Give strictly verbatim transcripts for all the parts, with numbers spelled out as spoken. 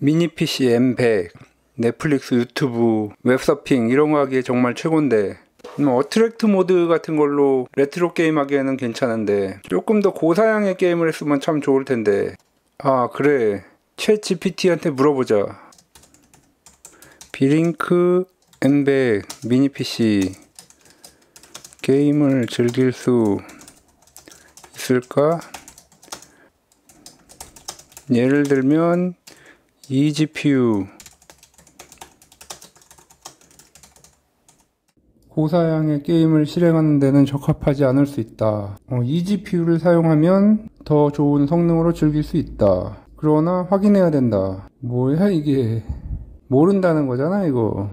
미니 피씨 엠 백, 넷플릭스, 유튜브, 웹서핑 이런 거 하기에 정말 최고인데, 뭐 어트랙트 모드 같은 걸로 레트로 게임 하기에는 괜찮은데 조금 더 고사양의 게임을 했으면 참 좋을 텐데. 아 그래, 챗 지피티한테 물어보자. 비링크 엠 백 미니 피씨 게임을 즐길 수 있을까? 예를 들면 이 지피유 고사양의 게임을 실행하는 데는 적합하지 않을 수 있다. 어, 이 지피유를 사용하면 더 좋은 성능으로 즐길 수 있다. 그러나 확인해야 된다. 뭐야 이게, 모른다는 거잖아 이거.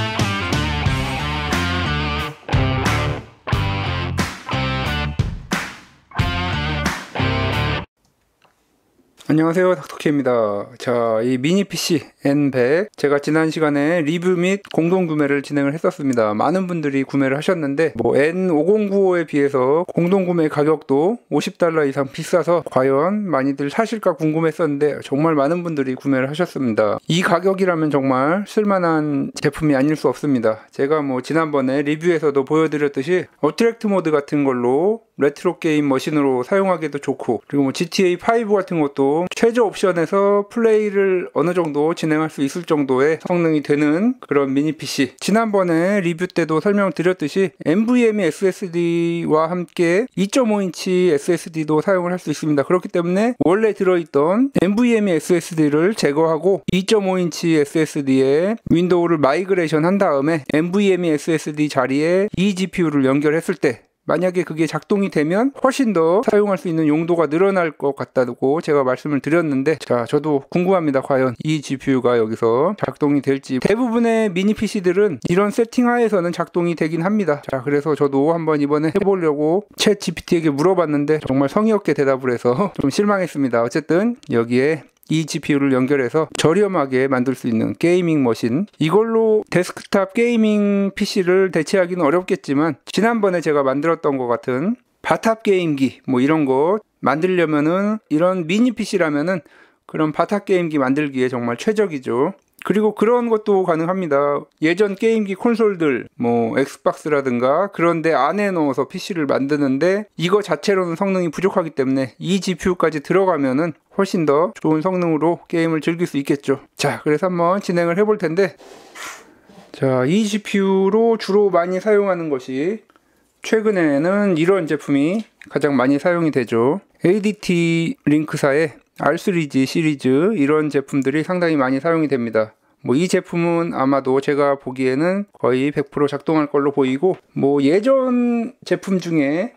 안녕하세요, 닥터케입니다. 자, 이 미니 피씨 엔 백 제가 지난 시간에 리뷰 및 공동 구매를 진행을 했었습니다. 많은 분들이 구매를 하셨는데 뭐 엔 오공구오에 비해서 공동 구매 가격도 오십 달러 이상 비싸서 과연 많이들 사실까 궁금했었는데 정말 많은 분들이 구매를 하셨습니다. 이 가격이라면 정말 쓸만한 제품이 아닐 수 없습니다. 제가 뭐 지난번에 리뷰에서도 보여드렸듯이 어트랙트 모드 같은 걸로 레트로 게임 머신으로 사용하기도 좋고, 그리고 뭐 지티에이 파이브 같은 것도 최저 옵션에서 플레이를 어느 정도 진행할 수 있을 정도의 성능이 되는 그런 미니 피씨. 지난번에 리뷰 때도 설명드렸듯이 엔브이엠이 에스에스디와 함께 이 점 오 인치 에스에스디도 사용을 할 수 있습니다. 그렇기 때문에 원래 들어있던 엔브이엠이 에스에스디를 제거하고 이 점 오 인치 에스에스디에 윈도우를 마이그레이션 한 다음에 엔브이엠이 에스에스디 자리에 이 지피유를 연결했을 때 만약에 그게 작동이 되면 훨씬 더 사용할 수 있는 용도가 늘어날 것 같다고 제가 말씀을 드렸는데, 자 저도 궁금합니다. 과연 이 지피유가 여기서 작동이 될지. 대부분의 미니 피씨들은 이런 세팅 하에서는 작동이 되긴 합니다. 자 그래서 저도 한번 이번에 해보려고 챗 지피티에게 물어봤는데 정말 성의 없게 대답을 해서 좀 실망했습니다. 어쨌든 여기에 이 지피유를 연결해서 저렴하게 만들 수 있는 게이밍 머신, 이걸로 데스크탑 게이밍 피씨를 대체하기는 어렵겠지만 지난번에 제가 만들었던 것 같은 바탑 게임기 뭐 이런 거 만들려면은 이런 미니 피씨라면은 그런 바탑 게임기 만들기에 정말 최적이죠. 그리고 그런 것도 가능합니다. 예전 게임기 콘솔들 뭐 엑스박스라든가 그런 데 안에 넣어서 피씨를 만드는데 이거 자체로는 성능이 부족하기 때문에 이 지피유까지 들어가면은 훨씬 더 좋은 성능으로 게임을 즐길 수 있겠죠. 자 그래서 한번 진행을 해볼 텐데, 자 이 지피유로 주로 많이 사용하는 것이 최근에는 이런 제품이 가장 많이 사용이 되죠. 에이디티 링크사의 알 쓰리 지 시리즈, 이런 제품들이 상당히 많이 사용이 됩니다. 뭐 이 제품은 아마도 제가 보기에는 거의 백 퍼센트 작동할 걸로 보이고, 뭐 예전 제품 중에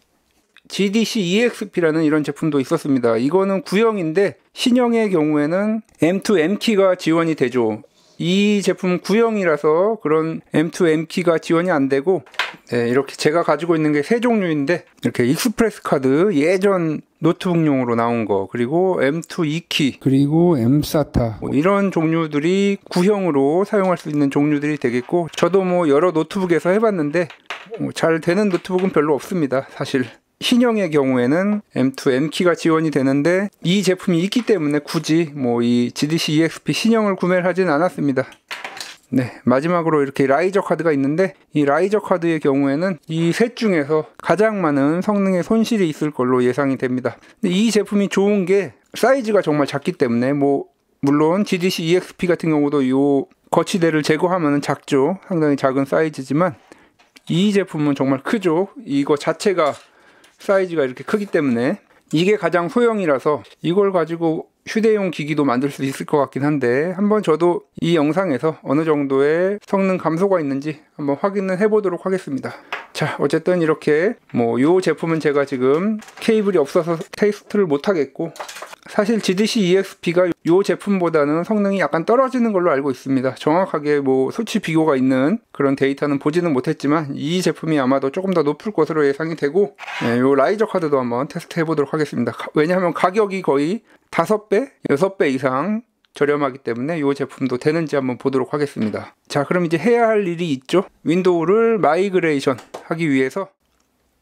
지디씨 이엑스피라는 이런 제품도 있었습니다. 이거는 구형인데 신형의 경우에는 엠 투 엠 키가 지원이 되죠. 이 제품 구형이라서 그런 엠 투 엠 키가 지원이 안 되고, 네, 이렇게 제가 가지고 있는 게 세 종류인데 이렇게 익스프레스 카드 예전 노트북용으로 나온 거, 그리고 엠 투 이 키, 그리고 엠사타, 뭐 이런 종류들이 구형으로 사용할 수 있는 종류들이 되겠고, 저도 뭐 여러 노트북에서 해봤는데 뭐 잘 되는 노트북은 별로 없습니다. 사실 신형의 경우에는 엠 투 엠 키가 지원이 되는데 이 제품이 있기 때문에 굳이 뭐 이 지디씨 이엑스피 신형을 구매를 하진 않았습니다. 네, 마지막으로 이렇게 라이저 카드가 있는데 이 라이저 카드의 경우에는 이 셋 중에서 가장 많은 성능의 손실이 있을 걸로 예상이 됩니다. 근데 이 제품이 좋은 게 사이즈가 정말 작기 때문에, 뭐 물론 지디씨 이엑스피 같은 경우도 이 거치대를 제거하면 작죠. 상당히 작은 사이즈지만 이 제품은 정말 크죠. 이거 자체가 사이즈가 이렇게 크기 때문에 이게 가장 소형이라서 이걸 가지고 휴대용 기기도 만들 수 있을 것 같긴 한데, 한번 저도 이 영상에서 어느 정도의 성능 감소가 있는지 한번 확인을 해보도록 하겠습니다. 자 어쨌든 이렇게 뭐 요 제품은 제가 지금 케이블이 없어서 테스트를 못하겠고, 사실 지디씨 이엑스피가 요 제품보다는 성능이 약간 떨어지는 걸로 알고 있습니다. 정확하게 뭐 수치 비교가 있는 그런 데이터는 보지는 못했지만 이 제품이 아마도 조금 더 높을 것으로 예상이 되고, 네, 요 라이저 카드도 한번 테스트 해보도록 하겠습니다. 왜냐하면 가격이 거의 다섯 배, 여섯 배 이상 저렴하기 때문에 이 제품도 되는지 한번 보도록 하겠습니다. 자 그럼 이제 해야 할 일이 있죠. 윈도우를 마이그레이션 하기 위해서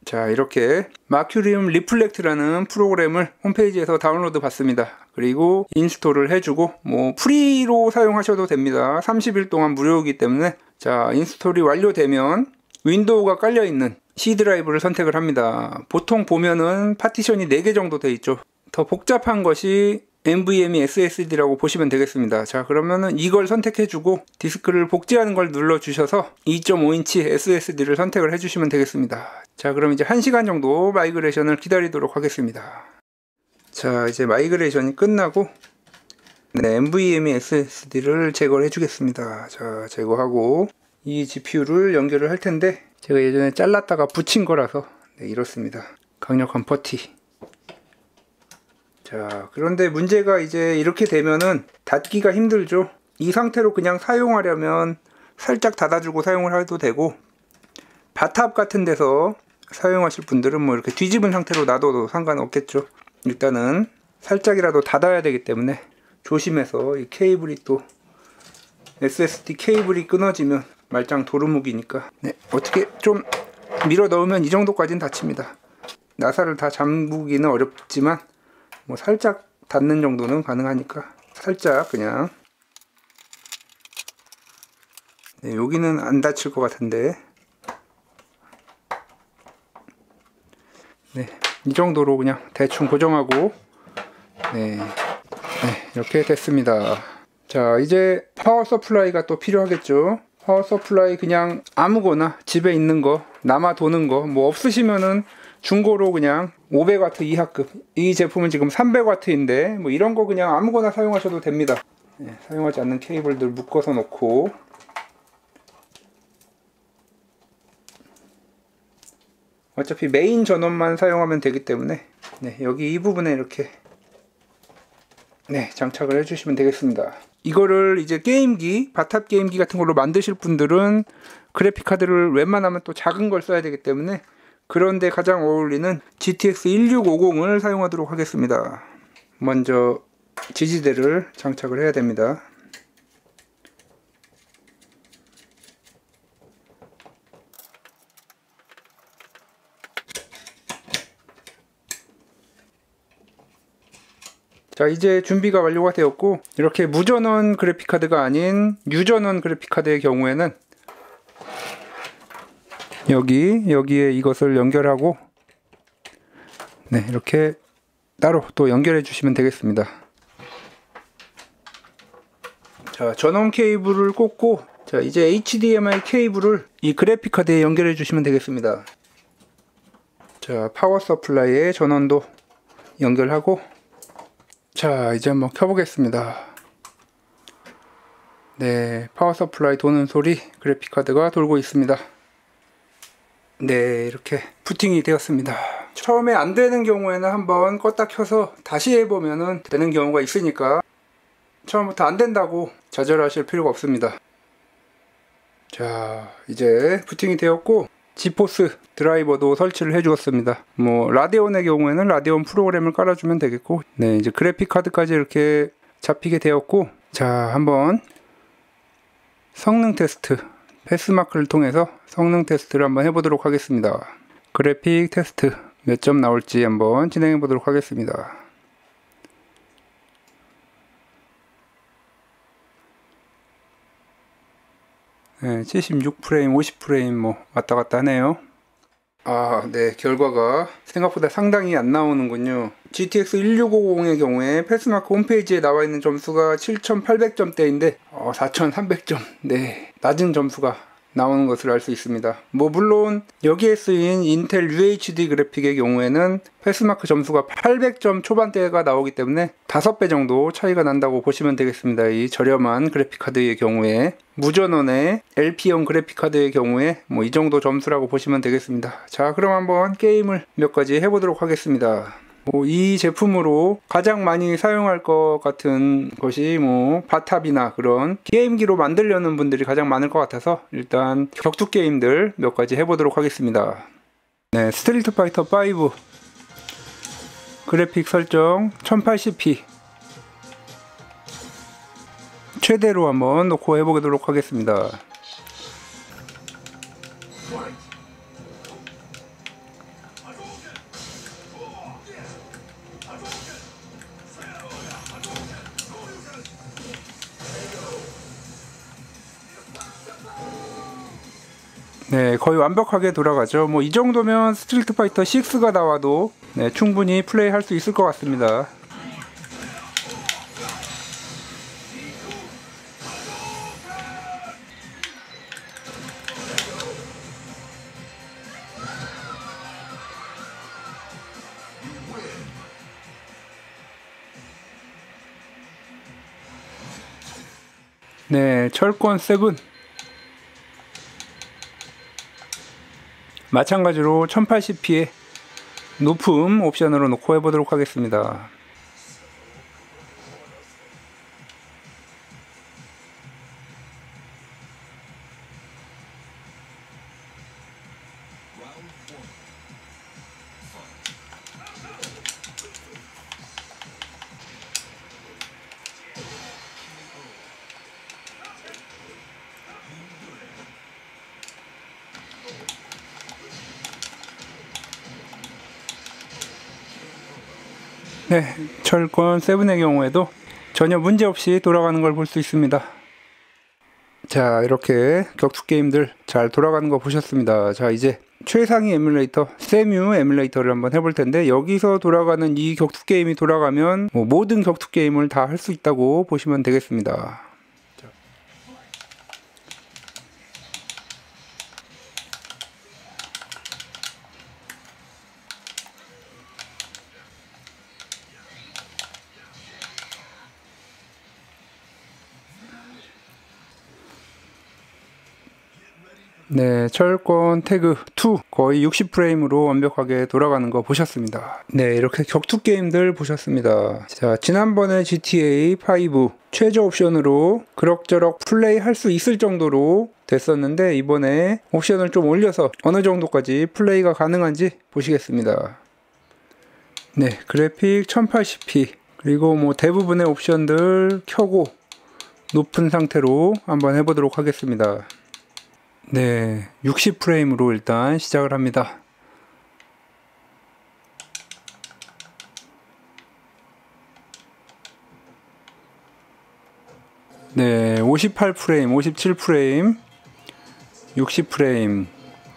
자, 이렇게 마큐리움 리플렉트라는 프로그램을 홈페이지에서 다운로드 받습니다. 그리고 인스톨을 해주고 뭐 프리로 사용하셔도 됩니다. 삼십 일 동안 무료이기 때문에. 자, 인스톨이 완료되면 윈도우가 깔려있는 C 드라이브를 선택을 합니다. 보통 보면은 파티션이 네 개 정도 돼 있죠. 더 복잡한 것이 엔브이엠이 에스에스디라고 보시면 되겠습니다. 자, 그러면은 이걸 선택해주고 디스크를 복제하는 걸 눌러주셔서 이 점 오 인치 에스에스디를 선택을 해주시면 되겠습니다. 자, 그럼 이제 한 시간 정도 마이그레이션을 기다리도록 하겠습니다. 자, 이제 마이그레이션이 끝나고 네, 엔브이엠이 에스에스디를 제거를 해주겠습니다. 자, 제거하고 이 지피유를 연결을 할 텐데 제가 예전에 잘랐다가 붙인 거라서 네, 이렇습니다. 강력한 퍼티. 자, 그런데 문제가 이제 이렇게 되면은 닫기가 힘들죠. 이 상태로 그냥 사용하려면 살짝 닫아주고 사용을 해도 되고, 바탑 같은 데서 사용하실 분들은 뭐 이렇게 뒤집은 상태로 놔둬도 상관없겠죠. 일단은 살짝이라도 닫아야 되기 때문에 조심해서 이 케이블이 또 에스에스디 케이블이 끊어지면 말짱 도루묵이니까 네, 어떻게 좀 밀어 넣으면 이 정도까지는 닫힙니다. 나사를 다 잠그기는 어렵지만 뭐 살짝 닿는 정도는 가능하니까 살짝 그냥 네, 여기는 안 닫힐 것 같은데 네, 이 정도로 그냥 대충 고정하고 네, 네, 이렇게 됐습니다. 자, 이제 파워 서플라이가 또 필요하겠죠. 파워 서플라이 그냥 아무거나 집에 있는 거 남아 도는 거 뭐 없으시면은 중고로 그냥 오백 와트 이하급, 이 제품은 지금 삼백 와트인데 뭐 이런 거 그냥 아무거나 사용하셔도 됩니다. 네, 사용하지 않는 케이블들 묶어서 놓고 어차피 메인 전원만 사용하면 되기 때문에 네, 여기 이 부분에 이렇게 네, 장착을 해주시면 되겠습니다. 이거를 이제 게임기, 바탑 게임기 같은 걸로 만드실 분들은 그래픽카드를 웬만하면 또 작은 걸 써야 되기 때문에 그런데 가장 어울리는 지티엑스 일육오공을 사용하도록 하겠습니다. 먼저 지지대를 장착을 해야 됩니다. 자, 이제 준비가 완료가 되었고 이렇게 무전원 그래픽카드가 아닌 유전원 그래픽카드의 경우에는 여기 여기에 이것을 연결하고 네, 이렇게 따로 또 연결해 주시면 되겠습니다. 자, 전원 케이블을 꽂고 자, 이제 에이치디엠아이 케이블을 이 그래픽카드에 연결해 주시면 되겠습니다. 자, 파워 서플라이에 전원도 연결하고 자, 이제 한번 켜보겠습니다. 네, 파워 서플라이 도는 소리, 그래픽카드가 돌고 있습니다. 네, 이렇게 부팅이 되었습니다. 처음에 안 되는 경우에는 한번 껐다 켜서 다시 해보면은 되는 경우가 있으니까 처음부터 안 된다고 좌절하실 필요가 없습니다. 자, 이제 부팅이 되었고 지포스 드라이버도 설치를 해주었습니다. 뭐 라데온의 경우에는 라데온 프로그램을 깔아주면 되겠고 네, 이제 그래픽 카드까지 이렇게 잡히게 되었고 자, 한번 성능 테스트 패스마크를 통해서 성능 테스트를 한번 해보도록 하겠습니다. 그래픽 테스트 몇 점 나올지 한번 진행해 보도록 하겠습니다. 네, 칠십육 프레임, 오십 프레임 뭐 왔다 갔다 하네요. 아, 네, 결과가 생각보다 상당히 안 나오는군요. 지티엑스 일육오공의 경우에 패스마크 홈페이지에 나와 있는 점수가 칠천팔백 점대인데 어, 사천삼백 점, 네, 낮은 점수가 나오는 것을 알 수 있습니다. 뭐 물론 여기에 쓰인 인텔 유에이치디 그래픽의 경우에는 패스마크 점수가 팔백 점 초반대가 나오기 때문에 다섯 배 정도 차이가 난다고 보시면 되겠습니다. 이 저렴한 그래픽카드의 경우에 무전원의 엘피형 그래픽카드의 경우에 뭐 이 정도 점수라고 보시면 되겠습니다. 자, 그럼 한번 게임을 몇 가지 해보도록 하겠습니다. 뭐 이 제품으로 가장 많이 사용할 것 같은 것이 뭐 바탑이나 그런 게임기로 만들려는 분들이 가장 많을 것 같아서 일단 격투 게임들 몇 가지 해보도록 하겠습니다. 네, 스트리트 파이터 오 그래픽 설정 천팔십 피 최대로 한번 놓고 해보도록 하겠습니다. 네, 거의 완벽하게 돌아가죠. 뭐 이 정도면 스트리트 파이터 식스가 나와도 네, 충분히 플레이할 수 있을 것 같습니다. 네, 철권 세븐 마찬가지로 천팔십 피의 높음 옵션으로 놓고 해보도록 하겠습니다. 네, 철권 세븐의 경우에도 전혀 문제없이 돌아가는 걸 볼 수 있습니다. 자, 이렇게 격투 게임들 잘 돌아가는 거 보셨습니다. 자, 이제 최상위 에뮬레이터 세뮤 에뮬레이터를 한번 해볼 텐데, 여기서 돌아가는 이 격투 게임이 돌아가면 뭐 모든 격투 게임을 다 할 수 있다고 보시면 되겠습니다. 네, 철권 태그 투 거의 육십 프레임으로 완벽하게 돌아가는 거 보셨습니다. 네, 이렇게 격투 게임들 보셨습니다. 자, 지난번에 지티에이 파이브 최저 옵션으로 그럭저럭 플레이 할 수 있을 정도로 됐었는데, 이번에 옵션을 좀 올려서 어느 정도까지 플레이가 가능한지 보시겠습니다. 네, 그래픽 천팔십 피 그리고 뭐 대부분의 옵션들 켜고 높은 상태로 한번 해보도록 하겠습니다. 네, 육십 프레임으로 일단 시작을 합니다. 네, 오십팔 프레임, 오십칠 프레임, 육십 프레임.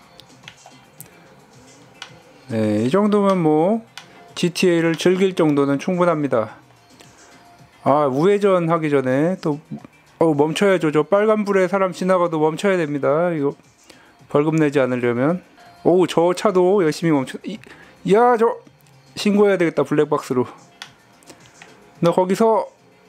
네, 이 정도면 뭐 지티에이를 즐길 정도는 충분합니다. 아, 우회전 하기 전에 또 어, 멈춰야죠. 저 빨간불에 사람 지나가도 멈춰야 됩니다. 이거 벌금 내지 않으려면. 오, 저 차도 열심히 멈춰. 이, 야, 저 신고해야 되겠다. 블랙박스로. 너 거기서.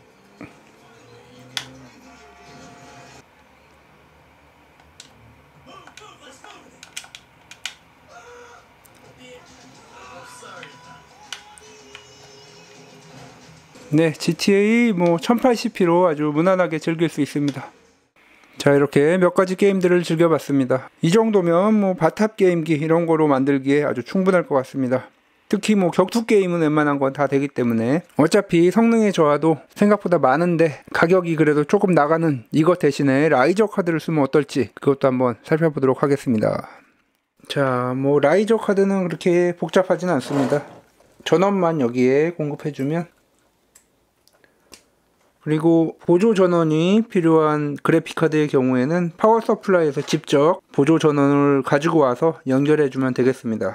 네, 지티에이 뭐 천팔십 피로 아주 무난하게 즐길 수 있습니다. 자, 이렇게 몇 가지 게임들을 즐겨봤습니다. 이 정도면 뭐 바탑 게임기 이런 거로 만들기에 아주 충분할 것 같습니다. 특히 뭐 격투 게임은 웬만한 건 다 되기 때문에, 어차피 성능의 저하도 생각보다 많은데 가격이 그래도 조금 나가는 이것 대신에 라이저 카드를 쓰면 어떨지 그것도 한번 살펴보도록 하겠습니다. 자, 뭐 라이저 카드는 그렇게 복잡하진 않습니다. 전원만 여기에 공급해주면, 그리고 보조 전원이 필요한 그래픽카드의 경우에는 파워 서플라이에서 직접 보조 전원을 가지고 와서 연결해주면 되겠습니다.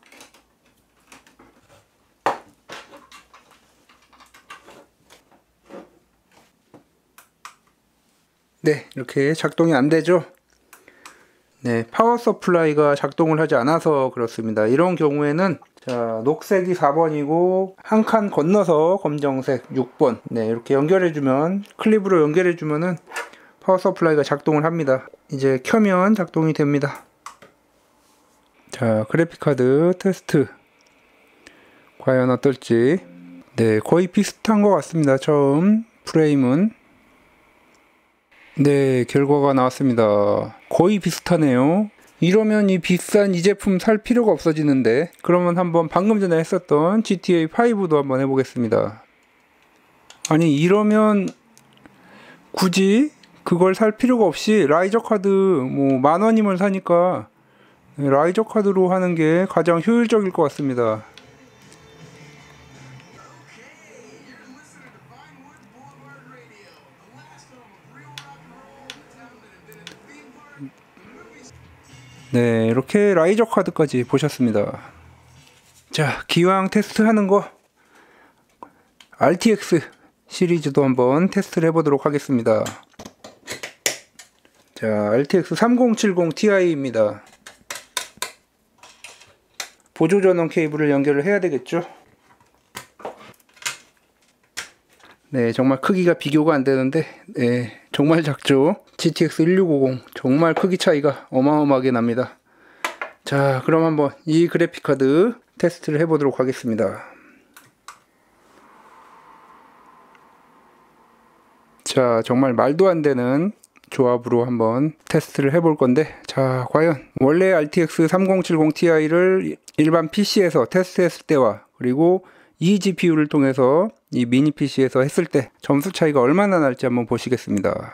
네, 이렇게 작동이 안 되죠. 네, 파워 서플라이가 작동을 하지 않아서 그렇습니다. 이런 경우에는 자, 녹색이 사 번이고 한 칸 건너서 검정색 육 번, 네, 이렇게 연결해주면, 클립으로 연결해주면은 파워 서플라이가 작동을 합니다. 이제 켜면 작동이 됩니다. 자, 그래픽카드 테스트 과연 어떨지. 네, 거의 비슷한 것 같습니다. 처음 프레임은. 네, 결과가 나왔습니다. 거의 비슷하네요. 이러면 이 비싼 이 제품 살 필요가 없어지는데, 그러면 한번 방금 전에 했었던 지티에이 파이브도 한번 해보겠습니다. 아니, 이러면 굳이 그걸 살 필요가 없이 라이저 카드 뭐 만 원이면 사니까 라이저 카드로 하는 게 가장 효율적일 것 같습니다. 네, 이렇게 라이저 카드까지 보셨습니다. 자, 기왕 테스트하는 거 알티엑스 시리즈도 한번 테스트를 해보도록 하겠습니다. 자, 알티엑스 삼공칠공 티아이입니다. 보조전원 케이블을 연결을 해야 되겠죠. 네, 정말 크기가 비교가 안 되는데, 네, 정말 작죠. 지티엑스 일육오공 정말 크기 차이가 어마어마하게 납니다. 자, 그럼 한번 이 그래픽카드 테스트를 해보도록 하겠습니다. 자, 정말 말도 안 되는 조합으로 한번 테스트를 해볼 건데, 자, 과연 원래 알티엑스 삼공칠공 티아이를 일반 피시에서 테스트했을 때와 그리고 이 지피유를 통해서 이 미니 피시에서 했을 때 점수 차이가 얼마나 날지 한번 보시겠습니다.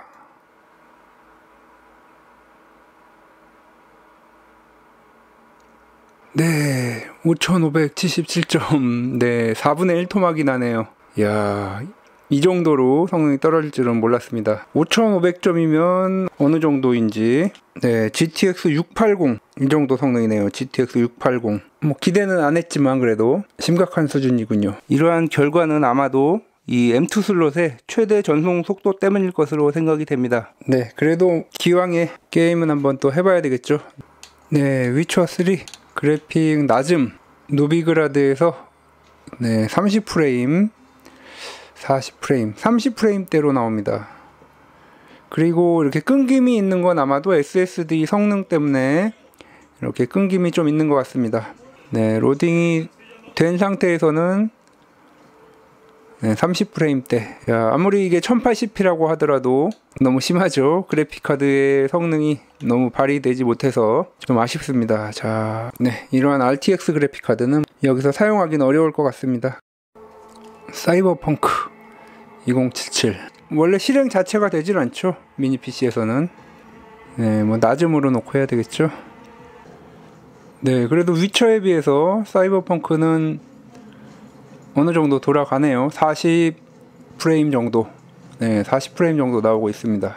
네, 오천오백칠십칠 점, 네, 사분의 일 토막이 나네요. 이야, 이 정도로 성능이 떨어질 줄은 몰랐습니다. 오천오백 점이면 어느 정도인지. 네, 지티엑스 육팔공 이 정도 성능이네요. 지티엑스 육팔공. 뭐 기대는 안 했지만 그래도 심각한 수준이군요. 이러한 결과는 아마도 이 엠 투 슬롯의 최대 전송 속도 때문일 것으로 생각이 됩니다. 네, 그래도 기왕에 게임은 한번 또 해봐야 되겠죠. 네, 위쳐 쓰리 그래픽 낮음 노비그라드에서 네, 삼십 프레임 사십 프레임 삼십 프레임대로 나옵니다. 그리고 이렇게 끊김이 있는 건 아마도 에스에스디 성능 때문에 이렇게 끊김이 좀 있는 것 같습니다. 네, 로딩이 된 상태에서는 네, 삼십 프레임대. 야, 아무리 이게 천팔십 피라고 하더라도 너무 심하죠. 그래픽카드의 성능이 너무 발휘되지 못해서 좀 아쉽습니다. 자, 네, 이러한 알티엑스 그래픽카드는 여기서 사용하기는 어려울 것 같습니다. 사이버펑크 이공칠칠 원래 실행 자체가 되질 않죠. 미니 피시에서는. 네, 뭐 낮음으로 놓고 해야 되겠죠. 네, 그래도 위쳐에 비해서 사이버펑크는 어느 정도 돌아가네요. 사십 프레임 정도. 네, 사십 프레임 정도 나오고 있습니다.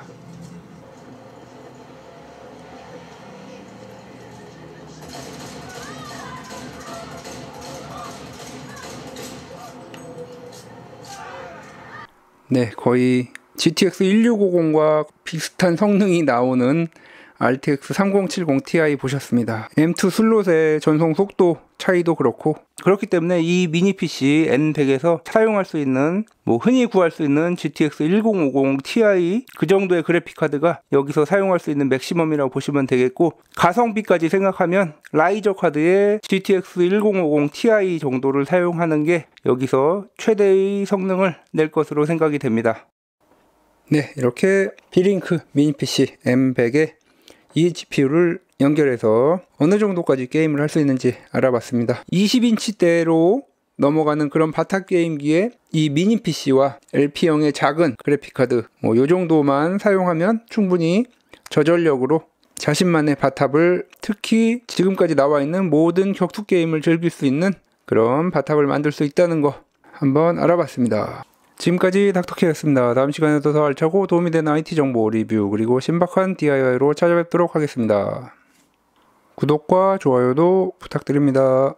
네, 거의 지티엑스 일육오공과 비슷한 성능이 나오는 알티엑스 삼공칠공 티아이 보셨습니다. 엠 투 슬롯의 전송 속도 차이도 그렇고, 그렇기 때문에 이 미니 피시 엔 백에서 사용할 수 있는, 뭐 흔히 구할 수 있는 지티엑스 일공오공 티아이 그 정도의 그래픽 카드가 여기서 사용할 수 있는 맥시멈이라고 보시면 되겠고, 가성비까지 생각하면 라이저 카드의 지티엑스 일공오공 티아이 정도를 사용하는 게 여기서 최대의 성능을 낼 것으로 생각이 됩니다. 네, 이렇게 비링크 미니 피시 엠 백에 이 지피유를 연결해서 어느 정도까지 게임을 할 수 있는지 알아봤습니다. 이십 인치대로 넘어가는 그런 바타 게임기에 이 미니 피시와 엘피형의 작은 그래픽카드 뭐 요 정도만 사용하면 충분히 저전력으로 자신만의 바탑을, 특히 지금까지 나와 있는 모든 격투 게임을 즐길 수 있는 그런 바탑을 만들 수 있다는 거 한번 알아봤습니다. 지금까지 닥터케이였습니다. 다음 시간에도 더 알차고 도움이 되는 아이티 정보 리뷰 그리고 신박한 디아이와이로 찾아뵙도록 하겠습니다. 구독과 좋아요도 부탁드립니다.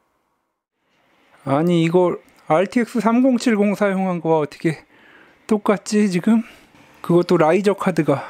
아니 이거 알티엑스 삼공칠공 사용한 거와 어떻게 똑같지 지금? 그것도 라이저 카드가.